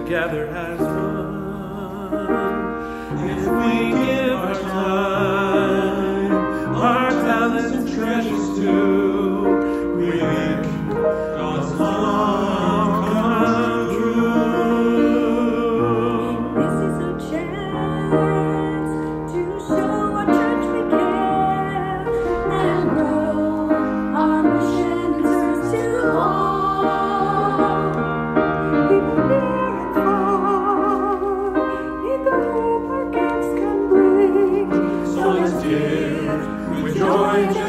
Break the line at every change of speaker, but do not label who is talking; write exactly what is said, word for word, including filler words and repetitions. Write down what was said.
together as one. If we give our time, our talents and treasures too, we make God's love come true.
This is our chance to show our church we care and grow our mission and serve to all. People near and far need the hope our gifts can bring.
So let's give with joy and